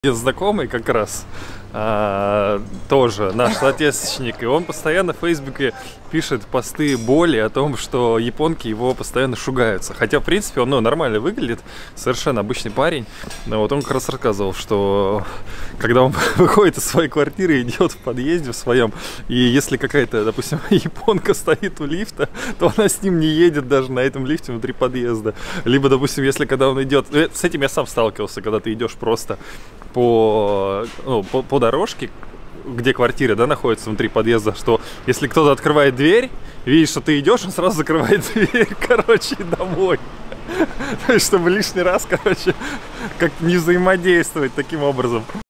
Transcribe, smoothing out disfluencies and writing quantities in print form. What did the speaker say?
Знакомый как раз тоже наш соотечественник, и он постоянно в Фейсбуке пишет посты боли о том, что японки его постоянно шугаются. Хотя, в принципе, он нормально выглядит, совершенно обычный парень. Но вот он как раз рассказывал, что когда он выходит из своей квартиры, идет в подъезде в своем, и если какая-то, допустим, японка стоит у лифта, то она с ним не едет даже на этом лифте внутри подъезда. Либо, допустим, если когда он идет... С этим я сам сталкивался, когда ты идешь просто по дорожке, где квартира, да, находится внутри подъезда, что если кто-то открывает дверь, видишь, что ты идешь, он сразу закрывает дверь, короче, домой. То есть, чтобы лишний раз, короче, как-то не взаимодействовать таким образом.